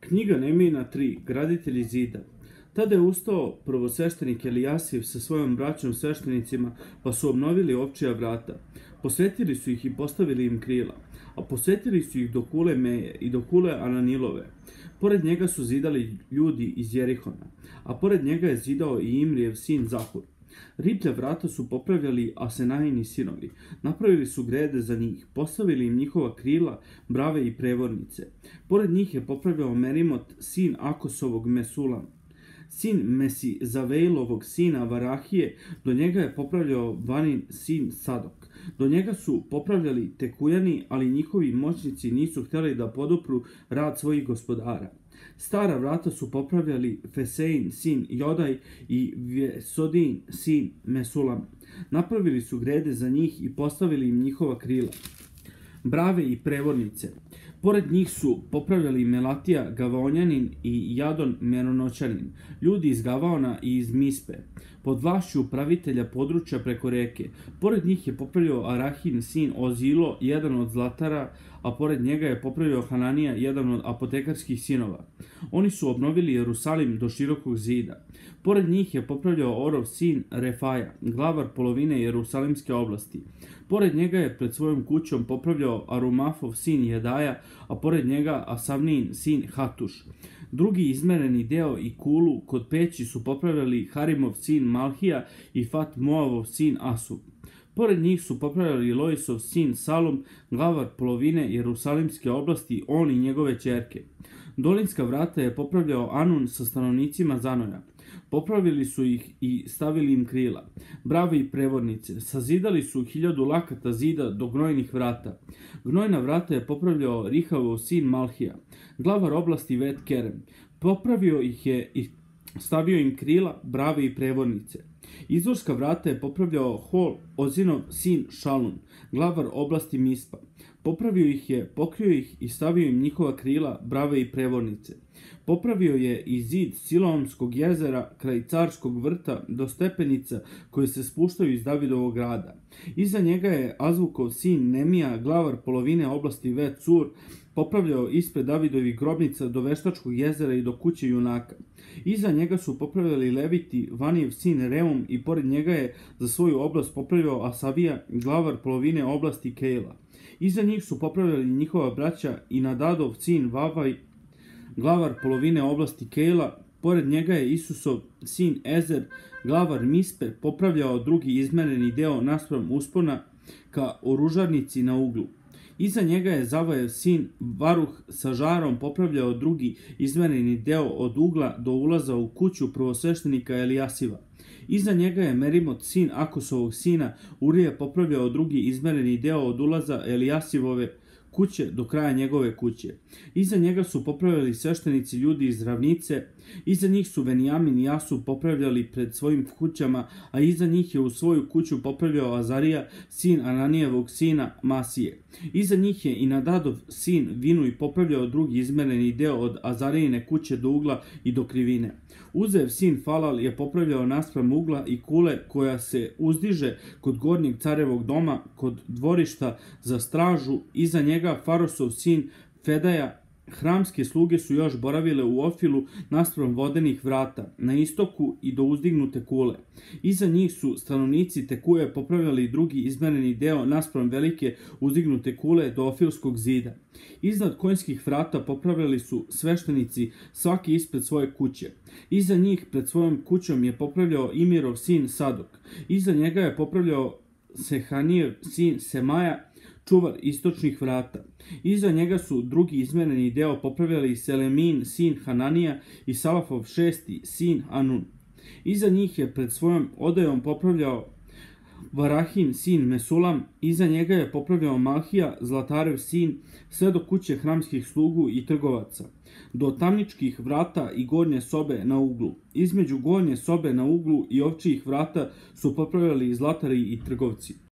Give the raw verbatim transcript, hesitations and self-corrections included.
Knjiga Nemijina tri. Graditelji zida. Tada je ustao prvosveštenik Elijasiv sa svojom braćom sveštenicima, pa su obnovili ovčija vrata. Posvetili su ih i postavili im krila, a posvetili su ih do kule Meje i do kule Ananilove. Pored njega su zidali ljudi iz Jerihona, a pored njega je zidao i Imrijev sin Zahur. Riblja vrata su popravljali Asenajini sinovi, napravili su grede za njih, postavili im njihova krila, brave i prevornice. Pored njih je popravljao Merimot, sin Akosovog Mesulam, sin Mesizavejlovog sina Varahije, do njega je popravljao Vanin sin Sadok. Do njega su popravljali Tekujani, ali njihovi moćnici nisu htjeli da podupru rad svojih gospodara. Stara vrata su popravljali Fesein sin Jodaj i Vesodin sin Mesulam. Napravili su grede za njih i postavili im njihova krila, brave i prevornice. Pored njih su popravljali Melatija Gavaonjanin i Jadon Meronoćanin, ljudi iz Gavaona i iz Mispe, pod vlašću upravitelja područja preko reke. Pored njih je popravljao Arahin sin Ozilo, jedan od zlatara, a pored njega je popravljao Hananija, jedan od apotekarskih sinova. Oni su obnovili Jerusalim do širokog zida. Pored njih je popravljao Orov sin Refaja, glavar polovine Jerusalimske oblasti. Pored njega je pred svojom kućom popravljao Arumafov sin Jedaja, a pored njega Asavnin sin Hatuš. Drugi izmereni deo i kulu kod peći su popravljali Harimov sin Malhija i Fat Moavov sin Asub. Pored njih su popravljali Loisov sin Salum, glavar polovine Jerusalimske oblasti, on i njegove ćerke. Dolinska vrata je popravljao Anun sa stanovnicima Zanoja. Popravili su ih i stavili im krila, brave i prevornice. Sazidali su hiljadu lakata zida do gnojnih vrata. Gnojna vrata je popravljao Rihavov sin Malhija, glavar oblasti Vet Kerem. Popravio ih je i stavio im krila, brave i prevornice. Izvorska vrata je popravljao Hol Ozinov sin Šalun, glavar oblasti Mispa. Popravio ih je, pokrio ih i stavio im njihova krila, brave i prevornice. Popravio je i zid Siloamskog jezera kraj carskog vrta do stepenica koje se spuštaju iz Davidovog grada. Iza njega je Azvukov sin Nemija, glavar polovine oblasti Vet Sur, popravljao ispred Davidovih grobnica do Veštačkog jezera i do kuće junaka. Iza njega su popravljali Leviti, Vanijev sin Reum, i pored njega je za svoju oblast popravljao Asavija, glavar polovine oblasti Kejla. Iza njih su popravljali njihova braća i Nadadov sin Vavaj, glavar polovine oblasti Kejla. Pored njega je Isusov sin Ezer, glavar Mispe, popravljao drugi izmereni deo naspram uspona ka oružarnici na uglu. Iza njega je Zavajev sin Varuh sa žarom popravljao drugi izmereni deo od ugla do ulaza u kuću prvosveštenika Elijasiva. Iza njega je Merimot sin Akosovog sina Urije popravljao drugi izmereni deo od ulaza Elijasivove kuće do kraja njegove kuće. Iza njega su popravljali sveštenici ljudi iz ravnice, iza njih su Venijamin i Jasub popravljali pred svojim kućama, a iza njih je u svoju kuću popravljao Azarija, sin Ananijevog sina Masije. Iza njih je i Nadadov sin Vinuj popravljao drugi izmereni deo od Azarijine kuće do ugla i do krivine. Uzev sin Falal je popravljao naspram ugla i kule koja se uzdiže kod gornjeg carevog doma, kod dvorišta za stražu. Iza njega Farosov sin Fedaja. Hramske sluge su još boravile u Ofilu naspram vodenih vrata, na istoku i do uzdignute kule. Iza njih su stanovnici Tekuje popravljali drugi izmereni deo naspram velike uzdignute kule do Ofilskog zida. Iznad konjskih vrata popravljali su sveštenici svaki ispred svoje kuće. Iza njih pred svojom kućom je popravljao Imirov sin Sadok. Iza njega je popravljao Sehanijev sin Semaja, čuvar istočnih vrata. Iza njega su drugi izmereni deo popravljali Selemin sin Hananija i Salafov šesti sin Anun. Iza njih je pred svojom odajom popravljao Varahin sin Mesulam. Iza njega je popravljao Malhija, zlatarev sin, sve do kuće hramskih slugu i trgovaca, do tamničkih vrata i gornje sobe na uglu. Između gornje sobe na uglu i ovčijih vrata su popravljali zlatari i trgovci.